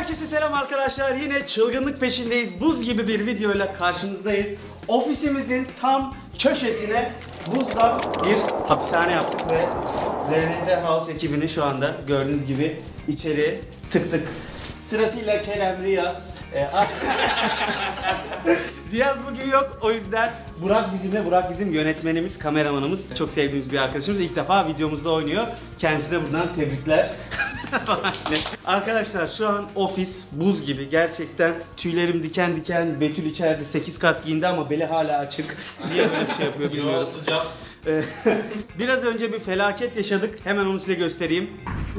Herkese selam arkadaşlar. Yine çılgınlık peşindeyiz. Buz gibi bir videoyla karşınızdayız. Ofisimizin tam köşesine buzdan bir hapishane yaptık ve RND House ekibini şu anda gördüğünüz gibi içeri tıktık. Sırasıyla Kerem, Riyaz, Riyaz bugün yok, o yüzden Burak bizimle. Burak bizim yönetmenimiz, kameramanımız, çok sevdiğimiz bir arkadaşımız. İlk defa videomuzda oynuyor. Kendisine buradan tebrikler. Arkadaşlar şu an ofis buz gibi, gerçekten tüylerim diken diken. Betül içeride 8 kat giyindi ama beli hala açık. Niye böyle bir şey yapıyor bilmiyorum. Biraz önce bir felaket yaşadık, hemen onu size göstereyim.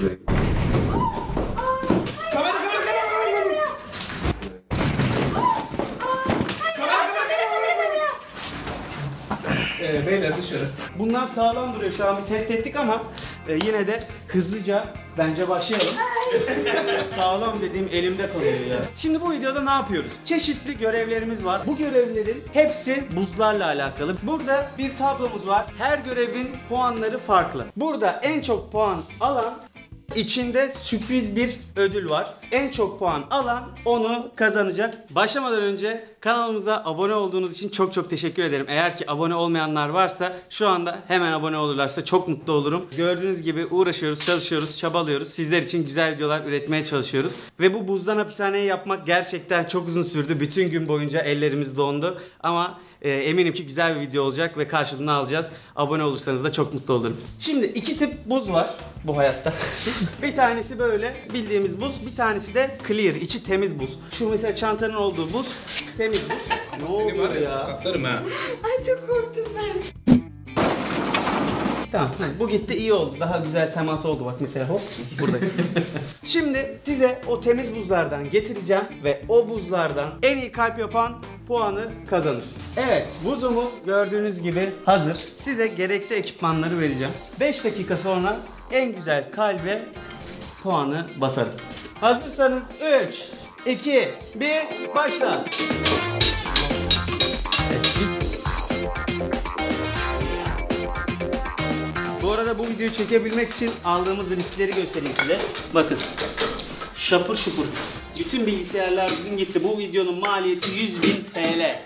Beyler dışarı. Bunlar sağlam duruyor, şu an bir test ettik ama yine de hızlıca bence başlayalım. Sağlam dediğim elimde kalıyor ya. Şimdi bu videoda ne yapıyoruz? Çeşitli görevlerimiz var. Bu görevlerin hepsi buzlarla alakalı. Burada bir tablomuz var. Her görevin puanları farklı. Burada en çok puan alan, İçinde sürpriz bir ödül var. En çok puan alan onu kazanacak. Başlamadan önce kanalımıza abone olduğunuz için çok çok teşekkür ederim. Eğer ki abone olmayanlar varsa şu anda hemen abone olurlarsa çok mutlu olurum. Gördüğünüz gibi uğraşıyoruz, çalışıyoruz, çabalıyoruz. Sizler için güzel videolar üretmeye çalışıyoruz. Ve bu buzdan hapishaneyi yapmak gerçekten çok uzun sürdü. Bütün gün boyunca ellerimiz dondu. Ama eminim ki güzel bir video olacak ve karşılığını alacağız. Abone olursanız da çok mutlu olurum. Şimdi iki tip buz var bu hayatta. Bir tanesi böyle bildiğimiz buz, bir tanesi de clear, içi temiz buz. Şu mesela çantanın olduğu buz, temiz buz. Ne oluyor ya? Katlarım ha. Ay çok korktum ben. Tamam, bu gitti, iyi oldu. Daha güzel temas oldu bak mesela, hop burada. Şimdi size o temiz buzlardan getireceğim ve o buzlardan en iyi kalp yapan puanı kazanır. Evet, buzumuz gördüğünüz gibi hazır. Size gerekli ekipmanları vereceğim. 5 dakika sonra en güzel kalbe puanı basarım. Hazırsanız 3, 2, 1, başla. Bu arada bu videoyu çekebilmek için aldığımız riskleri göstereyim size. Bakın. Şapur şupur. Bütün bilgisayarlar bizim gitti. Bu videonun maliyeti 100.000 TL.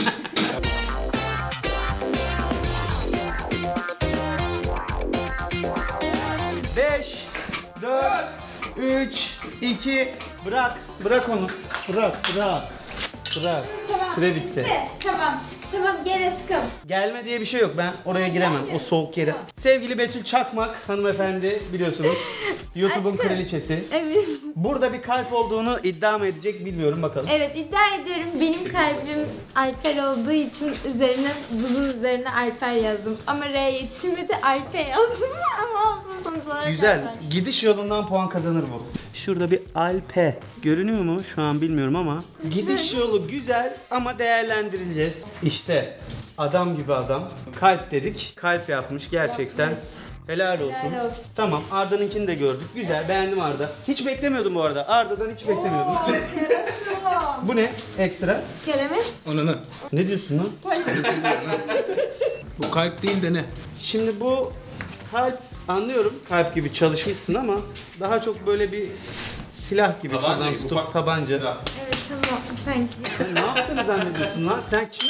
Beş, 4, 3, 2, bırak onu. Bırak. Tamam. Süre bitti. Tamam gel aşkım. Gelme diye bir şey yok. Ben oraya giremem. O soğuk yere. Sevgili Betül Çakmak hanımefendi, biliyorsunuz. YouTube'un Aşkım. kraliçesi. Evet. Burada bir kalp olduğunu iddia mı edecek bilmiyorum, bakalım. Evet iddia ediyorum, benim kalbim Alper olduğu için üzerine, buzun üzerine Alper yazdım. Ama R yetişmedi, Alper yazdım ama olsun sonuç olarak Güzel. Alper. Gidiş yolundan puan kazanır bu. Şurada bir Alpe görünüyor mu? Şu an bilmiyorum ama. Gidiş yolu güzel ama değerlendireceğiz. İşte adam gibi adam. Kalp dedik. Kalp yapmış gerçekten. Yapmış. Helal olsun. Helal olsun. Tamam, Arda'nınkini de gördük. Güzel, beğendim Arda. Hiç beklemiyordum bu arada. Arda'dan hiç beklemiyordum. Bu ne? Ekstra. Kerem'in Ananı. Ne diyorsun lan? Bu kalp değil de ne? Şimdi bu kalp, anlıyorum kalp gibi çalışmışsın ama daha çok böyle bir silah gibi. Tabanca şuradan gibi, tutup ufak tabanca. Evet tamam sanki. Sen ne yaptığını zannediyorsun lan? Sen kime?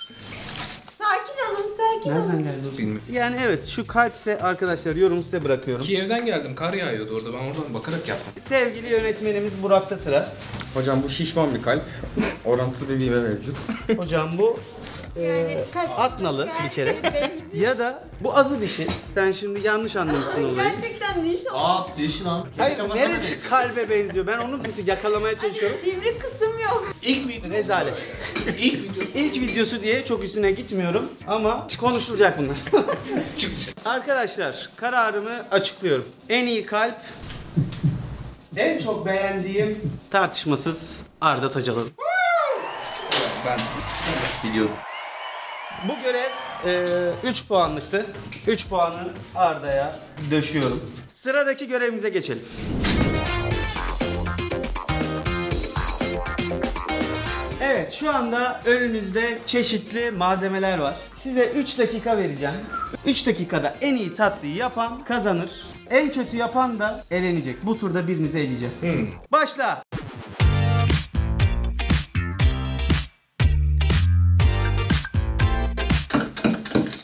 Sakin olun. Nereden geldi o? Bilmiyorum. Yani evet, şu kalpse arkadaşlar, yorumu size bırakıyorum. Kiev'den geldim. Kar yağıyordu orada. Ben oradan bakarak yaptım. Sevgili yönetmenimiz Burak'ta sıra. Hocam bu şişman bir kalp. Orantısız bir büyüme mevcut. Hocam bu Yani kalp atnalı başka bir her kere. şeye benziyor. Ya da bu azı dişi. Sen şimdi yanlış anlamışsın olayı. Gerçekten diş oldu. Aa, dişin lan. Hayır, neresi kalbe benziyor? Ben onun bizi yakalamaya çalışıyorum. Sivri kısım yok. İlk video. Rezalet. İlk videosu. İlk videosu diye çok üstüne gitmiyorum ama konuşulacak bunlar. Çıkacak. Arkadaşlar, kararımı açıklıyorum. En iyi kalp, en çok beğendiğim tartışmasız Arda Tacalı. Ben Biliyorum. Bu görev 3 puanlıktı. 3 puanı Arda'ya döşüyorum. Sıradaki görevimize geçelim. Evet, şu anda önünüzde çeşitli malzemeler var. Size 3 dakika vereceğim. 3 dakikada en iyi tatlıyı yapan kazanır. En kötü yapan da elenecek. Bu turda birinizi eleyeceğim. Başla.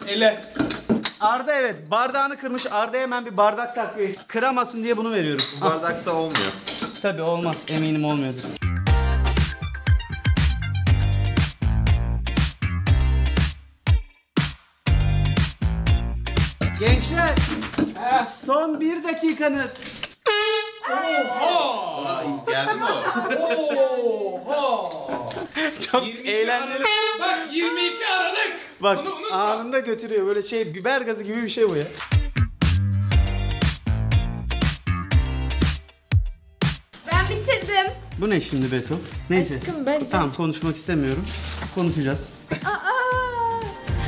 Ele. Arda evet bardağını kırmış. Arda'ya hemen bir bardak takviye. Kıramasın diye bunu veriyorum. Bu bardakta olmuyor. Tabii olmaz. Eminim olmuyordur. Gençler son 1 dakikanız. Geldi mi o? Çok eğlenceli. Bak 22 Aralık. Bak Bunu unutma. anında götürüyor böyle şey biber gazı gibi bir şey bu ya. Ben bitirdim. Bu ne şimdi Beto? Neyse. Aşkım bence. Tamam konuşmak istemiyorum. Konuşacağız. Aa!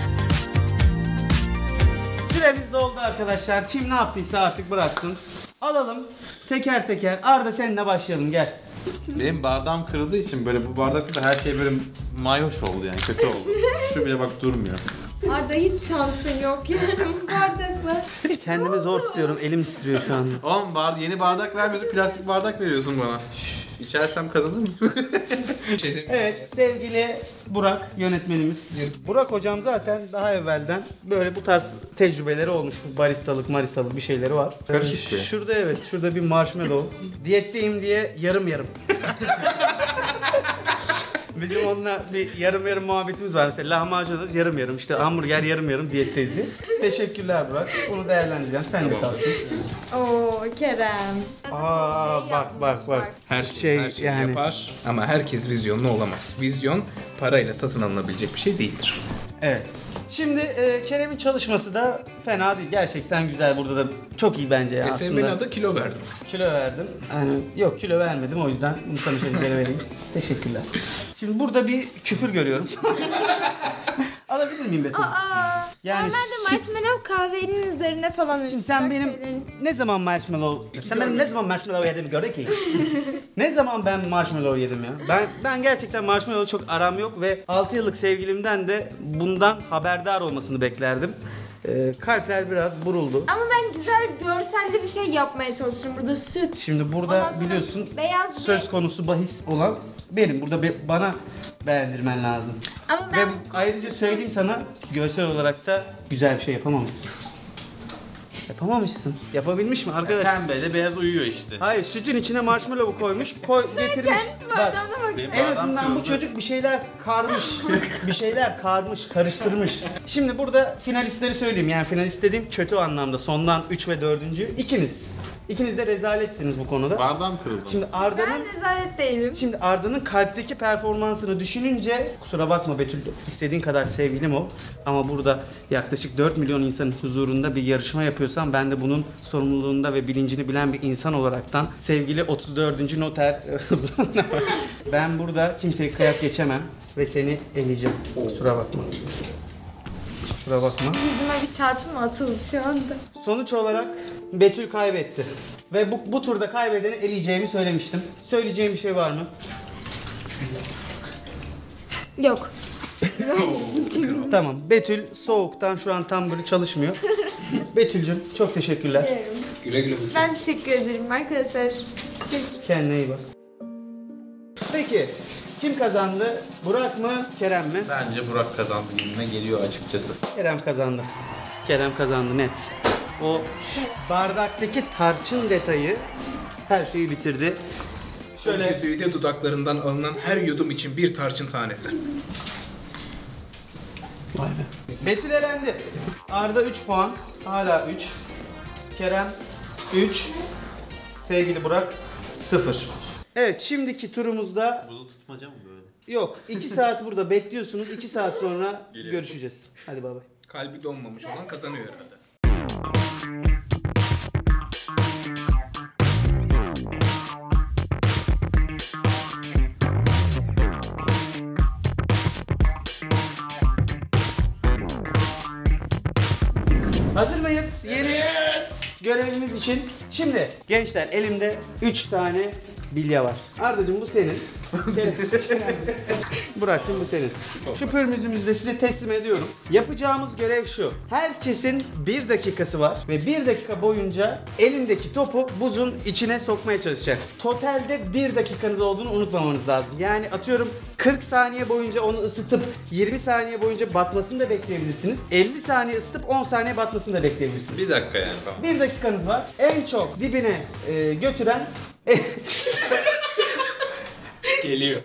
Süremiz doldu arkadaşlar. Kim ne yaptıysa artık bıraksın. Alalım teker teker. Arda seninle başlayalım gel. Benim bardağım kırıldığı için böyle bu bardakta da her şey böyle mayoş oldu yani kötü oldu. Şu bile bak durmuyor. Arda hiç şansın yok yani bu bardakla. Kendimi zor tutuyorum. Elim titriyor şu anda. Oğlum yeni bardak vermiyorsun, plastik bardak veriyorsun bana. İçersem kazanır mıyım? Evet sevgili Burak yönetmenimiz. Burak hocam zaten daha evvelden böyle bu tarz tecrübeleri olmuş. Baristalık maristalık bir şeyleri var. Karışık bir. Şurada evet şurada bir marshmallow. Diyetteyim diye yarım yarım. Bizim onunla bir yarım yarım muhabbetimiz var. Mesela lahmacun alırız yarım yarım. İşte hamburger yarım yarım diyetteyiz diye. Teşekkürler Burak. Bunu değerlendireceğim. Sen de kalsın. Oo Kerem. Aa bak. Herkes Şey, her şeyi yani- yapar ama herkes vizyonlu olamaz. Vizyon parayla satın alınabilecek bir şey değildir. Evet. Şimdi Kerem'in çalışması da fena değil. Gerçekten güzel. Burada da çok iyi bence ya Eserimin aslında. adı kilo verdim. Kilo verdim. Yani yok kilo vermedim o yüzden bunu sana şöyle geri vereyim. Teşekkürler. Şimdi burada bir küfür görüyorum. Alabilir miyim Betül? Aa, Yani normalde marshmallow kahvenin üzerine falan. Şimdi sen benim ne zaman marshmallow... Sen benim ne zaman marshmallow yediğimi gördün ki? Ne zaman ben marshmallow yedim ya? Ben gerçekten marshmallow çok aram yok ve 6 yıllık sevgilimden de bundan haberdar olmasını beklerdim. Kalpler biraz buruldu. Ama ben güzel görselli bir şey yapmaya çalışıyorum. Burada süt. Şimdi Ondan burada sonra biliyorsun beyaz söz konusu bahis olan benim. Burada bana beğendirmen lazım. Ama Ve ben ayrıca söyleyeyim sana görsel olarak da güzel bir şey yapamamışsın. Yapamamışsın. Yapabilmiş mi arkadaş? Pembe beyaz uyuyor işte. Hayır sütün içine marshmallow koymuş, getirmiş. Bak, bardağına bak. en azından bu çocuk bir şeyler karmış. Bir şeyler karıştırmış. Şimdi burada finalistleri söyleyeyim. Yani finalist dediğim kötü anlamda. Sondan 3 ve 4. İkiniz. İkiniz de rezaletsiniz bu konuda. Bardağım kırıldı. Şimdi Arda'nın Ben rezalet değilim. Şimdi Arda'nın kalpteki performansını düşününce kusura bakma Betül istediğin kadar sevgilim ol ama burada yaklaşık 4 milyon insanın huzurunda bir yarışma yapıyorsam ben de bunun sorumluluğunda ve bilincini bilen bir insan olaraktan sevgili 34. noter huzurunda ben burada kimseyi kıyak geçemem ve seni eleyeceğim. Kusura bakma. Kusura bakma. Yüzüme bir çarpı mı atıldı şu anda? Sonuç olarak Betül kaybetti. Ve bu turda kaybedeni eleyeceğimi söylemiştim. Söyleyeceğim bir şey var mı? Yok. Tamam. Betül soğuktan şu an tam böyle çalışmıyor. Betül'cüm çok teşekkürler. Güle güle. Ben teşekkür ederim arkadaşlar. Görüşürüz. Kendine iyi bak. Peki kim kazandı? Burak mı? Kerem mi? Bence Burak kazandı gibime geliyor açıkçası. Kerem kazandı. Kerem kazandı net. O bardaktaki tarçın detayı her şeyi bitirdi. Şöyle Şöyle Güzide dudaklarından alınan her yudum için bir tarçın tanesi. Vay be. Betül elendi. Arda 3 puan. Hala 3. Kerem 3. Sevgili Burak 0. Evet şimdiki turumuzda Buzu tutmaca mı böyle? yok 2 saat burada bekliyorsunuz. 2 saat sonra görüşeceğiz. Hadi bay bay. Kalbi donmamış olan kazanıyor herhalde. Hazır mıyız? Yeni görevimiz için. Şimdi gençler elimde 3 tane bilye var. Ardacığım bu senin. Burak'cığım bu senin. Şu pürmüzümüzü de size teslim ediyorum. Yapacağımız görev şu. Herkesin 1 dakikası var ve 1 dakika boyunca elindeki topu buzun içine sokmaya çalışacak. Totalde 1 dakikanız olduğunu unutmamanız lazım. Yani atıyorum 40 saniye boyunca onu ısıtıp 20 saniye boyunca batmasını da bekleyebilirsiniz. 50 saniye ısıtıp 10 saniye batmasını da bekleyebilirsiniz. Bir dakika yani tamam. 1 dakikanız var. En çok dibine götüren Geliyor.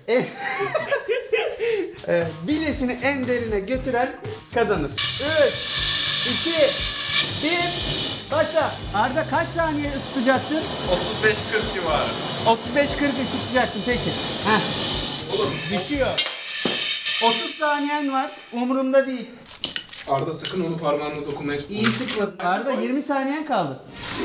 bilyesini en derine götüren kazanır. 3, 2, 1, başla. Arda kaç saniye ısıtacaksın? 35-40 civarı. 35-40 ısıtacaksın peki. Heh. Olur. Düşüyor. 30 saniyen var. Umurumda değil. Arda sakın onu parmağınla dokunmaya çalışma. İyi sıkmadın. Arda 20 saniyen kaldı.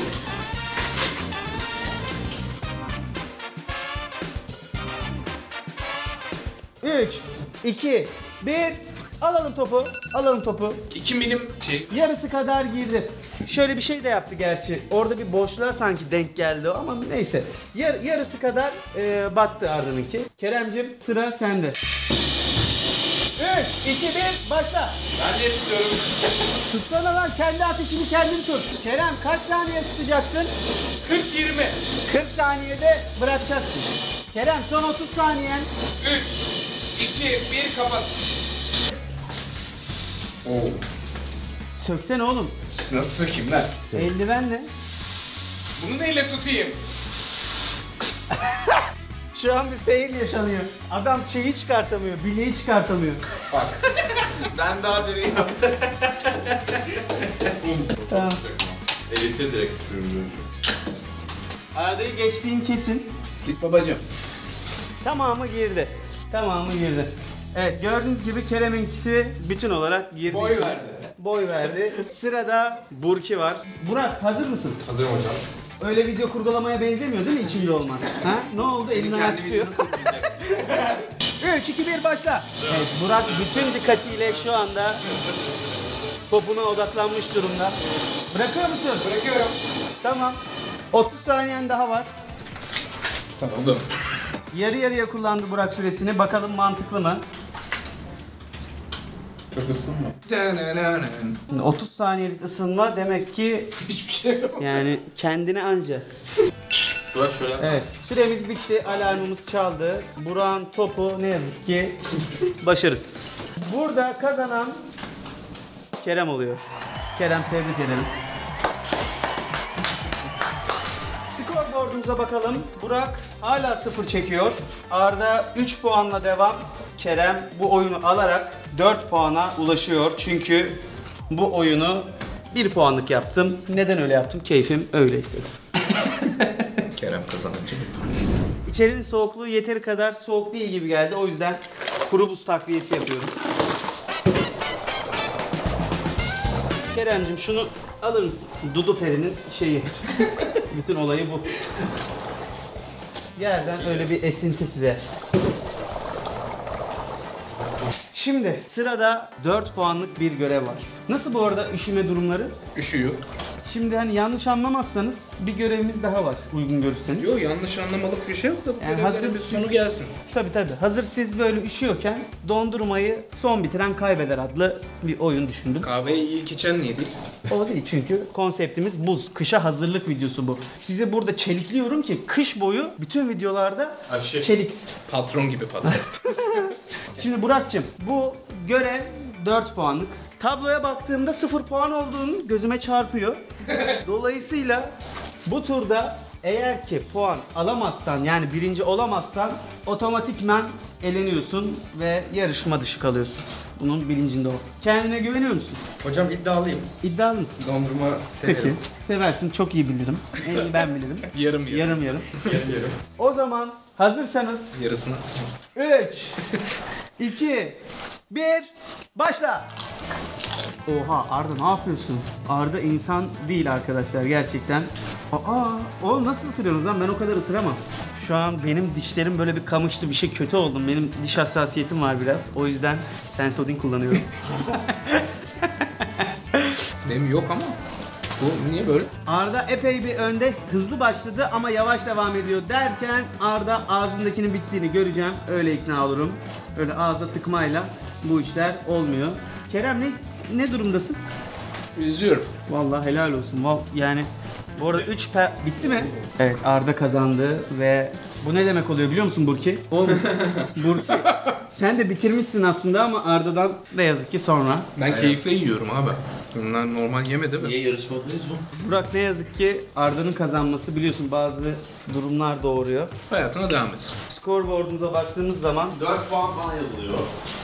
Üç, 2, 1. Alalım topu. Alalım topu. 2 milim şey. Yarısı kadar girdi. Şöyle bir şey de yaptı gerçi. Orada bir boşluğa sanki denk geldi o ama neyse. Yarısı kadar battı Arda'nınki. Keremcim sıra sende. 3, 2, 1 başla. Ben de istiyorum. Tutsana lan, kendi ateşini kendin tut. Kerem kaç saniye tutacaksın? 40-20. 40 saniyede bırakacaksın. Kerem son 30 saniyen. 3, 2, 1 kapat. Oo. Söksene oğlum. Nasıl sökeyim lan? Eldivenle. Bunu neyle tutayım? Şu an bir fail yaşanıyor. Adam şeyi çıkartamıyor, bilyeyi çıkartamıyor. Bak. Ben daha deneyi yaptım. Tamam. Elitir direkt sürüyorum. Arda'yı geçtiğin kesin. Git babacığım. Tamamı girdi. Tamamı girdi. Evet, gördüğünüz gibi Kerem'inkisi bütün olarak girdi. Boy verdi. Boy verdi. Sırada Burki var. Burak hazır mısın? Hazırım hocam. Öyle video kurgulamaya benzemiyor değil mi içinde olman? Ha? Ne oldu? Elini ayağını Kendi tutuyor. videonu kurgulayacaksın. 3, 2, 1 başla. Evet, Burak bütün dikkatiyle şu anda topuna odaklanmış durumda. Bırakıyor musun? Bırakıyorum. Tamam. 30 saniyen daha var. Tamam. Yarı yarıya kullandı Burak süresini. Bakalım mantıklı mı? Çok ısınma. 30 saniyelik ısınma demek ki Hiçbir şey yok. yani kendine anca. Burak şöyle yapsana. Evet, süremiz bitti. Alarmımız çaldı. Burak'ın topu ne yazık ki başarısız. Burada kazanan Kerem oluyor. Kerem, tebrik ederim. Skorboardumuza bakalım. Burak hala 0 çekiyor. Arda 3 puanla devam. Kerem bu oyunu alarak 4 puana ulaşıyor. Çünkü bu oyunu 1 puanlık yaptım. Neden öyle yaptım? Keyfim öyle istedi. Kerem kazanınca. İçerinin soğukluğu yeteri kadar soğuk değil gibi geldi. O yüzden kuru buz takviyesi yapıyorum. Kerem'cim şunu alır mısın? Dudu Peri'nin şeyi. Bütün olayı bu. Yerden öyle bir esinti size. Şimdi sırada 4 puanlık bir görev var. Nasıl bu arada üşüme durumları? Üşüyor. Şimdi hani yanlış anlamazsanız bir görevimiz daha var uygun görürseniz. Yok, yanlış anlamalık bir şey yok da bu Yani görevlerin hazır bir siz- sonu gelsin. Tabii. Hazır siz böyle üşüyorken dondurmayı son bitiren kaybeder adlı bir oyun düşündüm. Kahveyi ilk içen niye değil? O değil çünkü konseptimiz buz. Kışa hazırlık videosu bu. Sizi burada çelikliyorum ki kış boyu bütün videolarda Aşı. çeliks. Patron gibi patron. Şimdi Burak'cığım bu görev 4 puanlık. Tabloya baktığımda 0 puan olduğunu gözüme çarpıyor. Dolayısıyla bu turda eğer ki puan alamazsan yani birinci olamazsan otomatikman eleniyorsun ve yarışma dışı kalıyorsun. Bunun bilincinde ol. Kendine güveniyor musun? Hocam iddialıyım. İddialı mısın? Dondurma Peki. Seversin. Çok iyi bilirim. En iyi ben bilirim. Yarım. Yarım yarım. Yarım. O zaman hazırsanız Yarısını. 3 2 1 başla. Oha Arda ne yapıyorsun? Arda insan değil arkadaşlar gerçekten. Oğlum nasıl ısırıyorsunuz lan? Ben o kadar ısıramam. Şu an benim dişlerim böyle bir kamıştı, bir şey kötü oldum. Benim diş hassasiyetim var biraz. O yüzden Sensodyne kullanıyorum. Benim yok ama. Bu niye böyle? Arda epey bir önde, hızlı başladı ama yavaş devam ediyor derken Arda ağzındakinin bittiğini göreceğim. Öyle ikna olurum. Öyle ağza tıkmayla bu işler olmuyor. Kerem ne durumdasın? İzliyorum. Vallahi helal olsun. Yani bu arada 3 bitti mi? Evet, Arda kazandı ve bu ne demek oluyor biliyor musun Burki? Oğlum Burki sen de bitirmişsin aslında ama Arda'dan ne yazık ki sonra. Ben keyifle yiyorum abi. Bunlar normal yeme değil mi? Niye yarışmadayız mı? Burak ne yazık ki Arda'nın kazanması biliyorsun bazı durumlar doğuruyor. Hayatına devam et. Scoreboard'umuza baktığımız zaman 4 puan falan yazılıyor.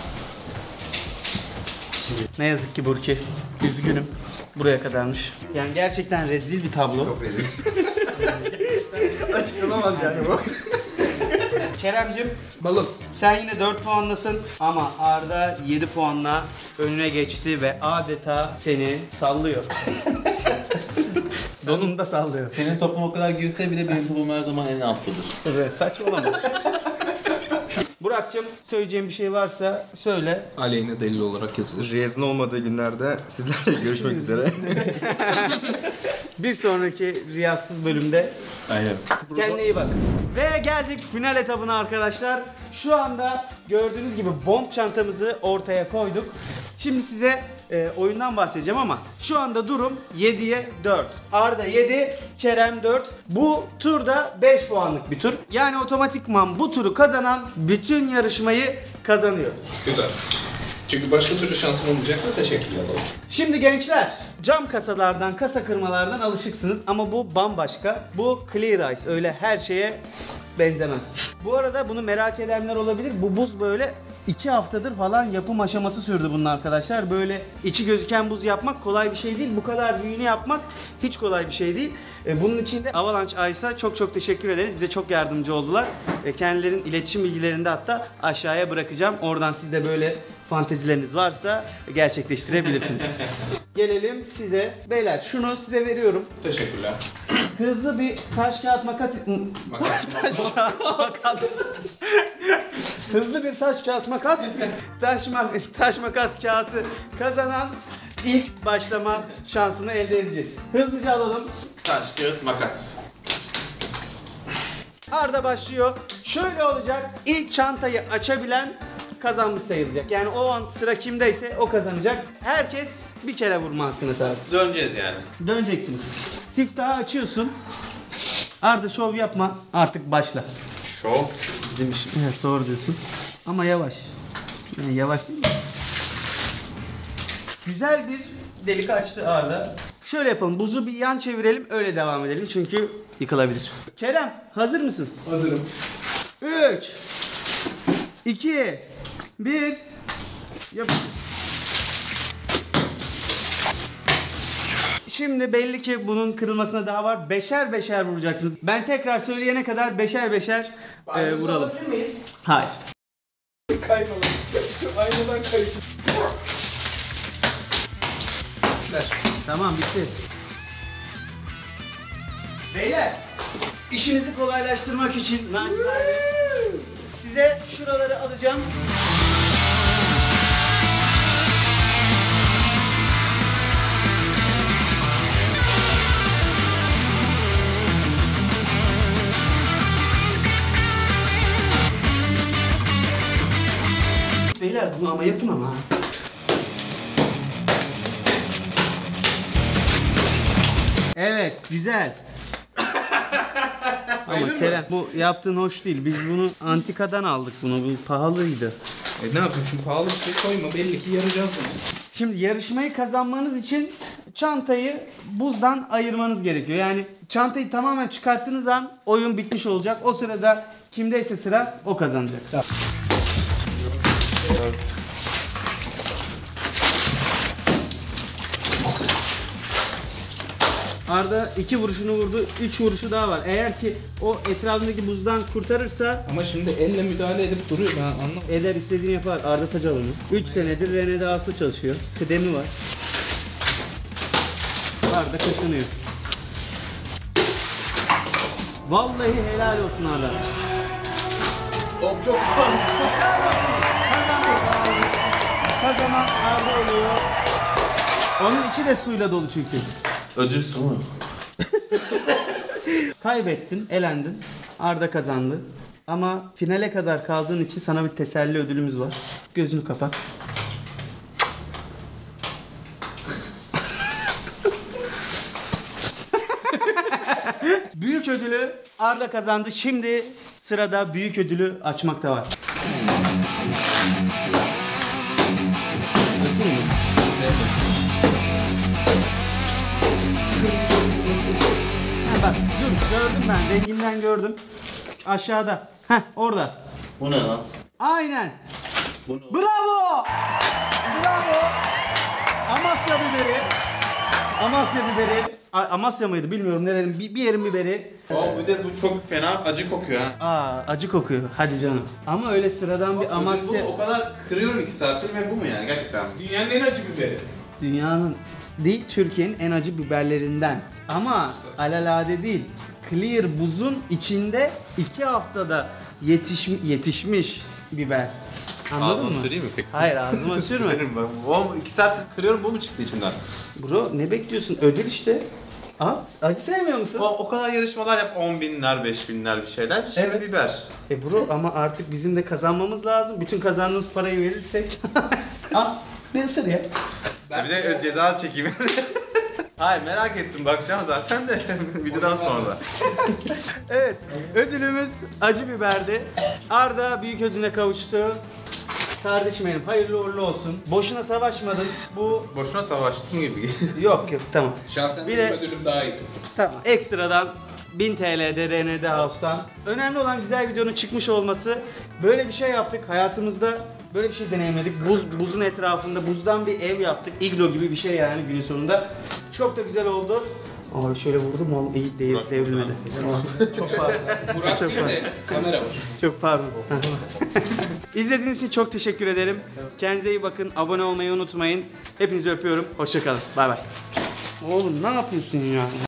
ne yazık ki Burki. Üzgünüm. Buraya kadarmış. Yani gerçekten rezil bir tablo. Çok rezil. Açıklanamaz yani bu. Kerem'cim Balım. sen yine 4 puanlasın ama Arda 7 puanla önüne geçti ve adeta seni sallıyor. Donunu da sallıyor. Senin topun o kadar girse bile benim topum her zaman en alttadır. Evet, saçmalama. Burak'cığım söyleyeceğim bir şey varsa söyle. Aleyhine delil olarak yazılır. Riyaz'ın olmadığı günlerde sizlerle görüşmek üzere. Bir sonraki riyazsız bölümde Aynen. kendine iyi bak. Ve geldik final etabına arkadaşlar. Şu anda gördüğünüz gibi bomb çantamızı ortaya koyduk. Şimdi size oyundan bahsedeceğim ama şu anda durum 7'ye 4. Arda 7, Kerem 4. Bu turda 5 puanlık bir tur. Yani otomatikman bu turu kazanan bütün yarışmayı kazanıyor. Güzel. Çünkü başka türlü şansım olmayacak da teşekkür ederim. Şimdi gençler, cam kasalardan, kasa kırmalardan alışıksınız ama bu bambaşka. Bu Clear Ice, öyle her şeye benzemez. Bu arada bunu merak edenler olabilir. Bu buz böyle 2 haftadır falan yapım aşaması sürdü bunun arkadaşlar. Böyle içi gözüken buz yapmak kolay bir şey değil. Bu kadar büyüğünü yapmak hiç kolay bir şey değil. Bunun için de Avalanche Ice'a çok teşekkür ederiz. Bize çok yardımcı oldular. Kendilerinin iletişim bilgilerini de hatta aşağıya bırakacağım. Oradan siz de böyle fantezileriniz varsa gerçekleştirebilirsiniz. Gelelim size. Beyler şunu size veriyorum. Teşekkürler. Hızlı bir taş kağıt makas... taş kağıt makas. Hızlı bir taş kağıt makas. Taş makas kağıtı kazanan ilk başlama şansını elde edecek. Hızlıca alalım. Taş, kağıt, makas. Arda başlıyor. Şöyle olacak. İlk çantayı açabilen kazanmış sayılacak. Yani o an sıra kimdeyse o kazanacak. Herkes bir kere vurma hakkına sahip. Döneceğiz yani. Döneceksiniz. Siftahı açıyorsun. Arda şov yapma. Artık başla. Şov. Bizim işimiz. Evet doğru diyorsun. Ama yavaş. Yani yavaş değil mi? Güzel bir delik açtı Arda. Şöyle yapalım. Buzu bir yan çevirelim. Öyle devam edelim. Çünkü yıkılabilir. Kerem hazır mısın? Hazırım. 3 2 1 Yap. Şimdi belli ki bunun kırılmasına daha var. Beşer beşer vuracaksınız. Ben tekrar söyleyene kadar beşer beşer vuralım. miyiz? Hayır. Kaymalım. Şu aynadan kayışım. Tamam bitti. Beyler, işinizi kolaylaştırmak için naçizane size şuraları alacağım. Beyler bunu ama yapın ama. Evet, güzel. Sayılır Ama mı? Kerem bu yaptığın hoş değil. Biz bunu antikadan aldık bunu. Bu pahalıydı. Ne yapayım şimdi pahalı bir şey koyma belli ki yarayacağız bunu. Şimdi yarışmayı kazanmanız için çantayı buzdan ayırmanız gerekiyor. Yani çantayı tamamen çıkarttığınız an oyun bitmiş olacak. O sırada kimdeyse sıra o kazanacak. Arda 2 vuruşunu vurdu. 3 vuruşu daha var. Eğer ki o etrafındaki buzdan kurtarırsa Ama şimdi elle müdahale edip duruyor ben anlamadım. eder istediğini yapar. Arda Tacalan'ı. 3 senedir Rene'de Aslı çalışıyor. Kıdemi var. Arda kaşınıyor. Vallahi helal olsun Arda. Hop çok Kazanan Arda oluyor. Onun içi de suyla dolu çünkü. Ödül sonu. Kaybettin, elendin. Arda kazandı. Ama finale kadar kaldığın için sana bir teselli ödülümüz var. Gözünü kapat. Büyük ödülü Arda kazandı. Şimdi sırada büyük ödülü açmakta var. Ha, bak dur, gördüm ben, renginden gördüm. Aşağıda. Heh, orada. Bu ne lan? Aynen. Bu ne? Bravo! Bravo! Amasya biberi. Amasya biberi. Amasya mıydı bilmiyorum nerenin. Bir yerin biberi. Bir de bu çok fena acı kokuyor ha. Acı kokuyor. Hadi canım. Ama öyle sıradan bir Amasya. Bu o kadar kırıyorum 2 saattir ve bu mu yani gerçekten mi? Dünyanın en acı biberi. Dünyanın değil, Türkiye'nin en acı biberlerinden. Ama alelade değil. Clear buzun içinde 2 haftada yetişmiş biber. Anladın Ağzına mı? süreyim mi peki? Hayır, ağzıma sürme. Sürerim ben. Bu 2 saattir kırıyorum, bu mu çıktı içinden? Bro ne bekliyorsun? Ödül işte. Acı sevmiyor musun? O kadar yarışmalar yap, 10 binler, 5 binler bir şeyler. Şimdi Evet. biber. Bro ama artık bizim de kazanmamız lazım. Bütün kazandığımız parayı verirsek. Al bir ısır ya. Bir de ceza çekeyim. Hayır merak ettim, bakacağım zaten de videodan sonra. Evet, ödülümüz acı biberdi. Arda büyük ödüne kavuştu. Kardeşim benim hayırlı uğurlu olsun. Boşuna savaşmadın. Bu Boşuna savaştım gibi. yok tamam. Şahsen Bir benim de- ödülüm daha iyiydi. Tamam. Ekstradan 1000 TL'de RND House'tan. Önemli olan güzel videonun çıkmış olması. Böyle bir şey yaptık. Hayatımızda böyle bir şey deneyimledik. Buzun etrafında buzdan bir ev yaptık. İglo gibi bir şey yani günün sonunda. Çok da güzel oldu. Abi şöyle vurdum oğlum iyi devrilmedi. Çok pardon. Burak Çok değil de kamera var. Çok pardon. İzlediğiniz için çok teşekkür ederim. Kendinize iyi bakın. Abone olmayı unutmayın. Hepinizi öpüyorum. Hoşça kalın. Bay bay. Oğlum ne yapıyorsun ya?